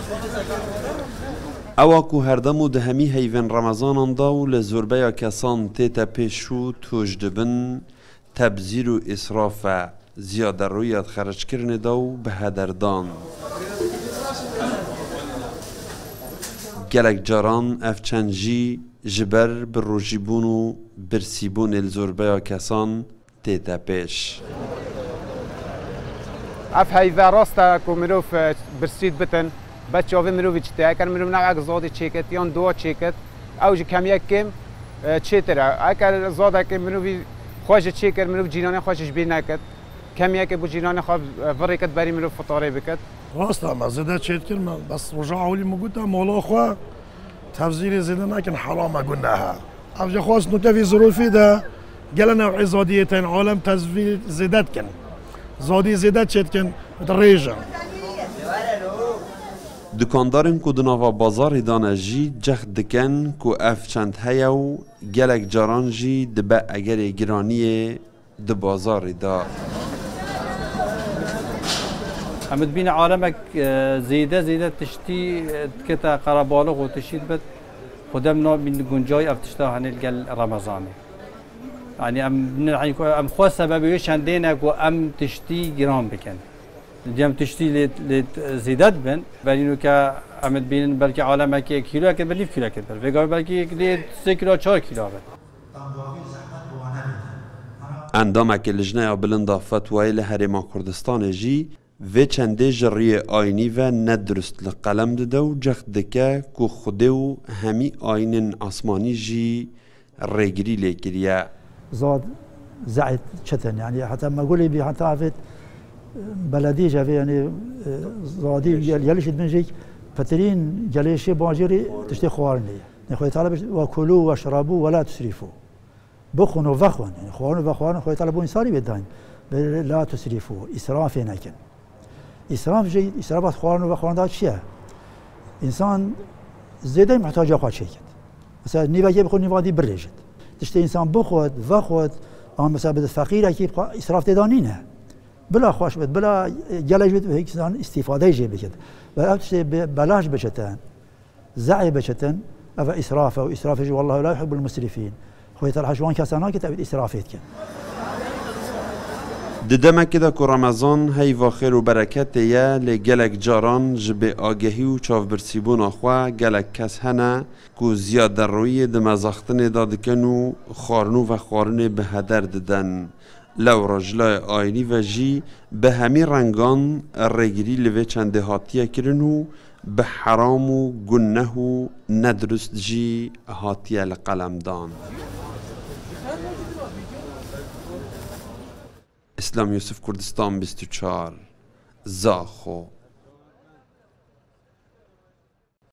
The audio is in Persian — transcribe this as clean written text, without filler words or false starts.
اوا کو هردم و دهمی هیون رمضان دا و لزوربیا کسان تیتا پیشو توش دبن تبذیر و اسراف زیاده رویت خرج کرن دا و به هدردان گلک جاران افچنجی جبر بر روژیبون و برسیبون لزوربیا کسان تیتا پیش اف هیوه راستا که مروف برسید بتن بچه ها مروفی چطه اگر مروف نقل زادی چیکت یا دو چیکت اوج کم یک کم چطره اگر زاده که مروفی خوش چیکر مروف جینان خوشش بی نکد کم یک بو جینان خواب وری کد بری مروف فطاره بکد راستا ما زده چیت کرد بس رجع اولی مگوتا مولا خوا تفزیر زده نکن حرام گناها اوج خواست نتفی ظروفی ده گل نوع زادیتین عالم تزویر زدت کن زادی زده چیت کن ریجا دکاندارن کو دناوا بازار دانه جی جخ دکن کو اف چند هیا و گلک جاران جی دبه اگر گرانیه د بازار دا همد بین عالمك زیده تشتی کتا قربالغ و تشید بد خودم من گنجای افتشتا هنل گل رمضاني يعني ام خو سبب ويش عندنا كو ام تشتي جرام بكن ديام تشتي لزيدات بن بلينو كا امد بين بلكي عالمك كيلو اكل بلي كيلو اكل بل بلكي 3 كيلو 4 كيلو بل اندام که لجنه بلندا فتوای لحرما کردستان جی و چنده جری آینی و ندرست لقلم دده و جخ دکه که خوده و همی آین آسمانی جی ریگری لیگریه زاد زعت شتن يعني حتى ما قولي بي حتى عرفت بلدي جافي يعني زادي يليش دمجيك فترين جليشي باجري تشتي خوارني خوي طالب وكلوا واشربوا ولا تسرفوا بخونوا وفخون يعني خوانوا وفخون خوي طالبوا انساني بدان لا تسرفوا اسراف نكن اسراف جيد اسراف خوانوا وفخون دا شيء انسان زياده محتاج اخذ شيء مثلا نيفا بخون نيفا دي بريجت تشتي انسان بخود وخود اما مثلا بده فقير كي اسراف تدانينه بلا خوش بد بلا جلج بد هيك انسان استفاده يجي بكت بلاش بشتان زعي بشتان اف اسراف او اسراف والله لا يحب المسرفين خويا طلع شوان كاسانا كتب اسرافيت كان ددما كده كو رمضان هي واخر و بركت يا لجلك جاران جبه آگهی و چاو برسیبون اخوا گلک کس هنه کو زیاد در روی دمزاختن دادکنو خارنو و خارن به هدر ددن لو رجلای آینی و جی به همی رنگان رگری لوه چنده هاتیه کرنو به حرام و گنه و ندرست جی هاتیه لقلمدان اسلام یوسف کردستان 24 زاخو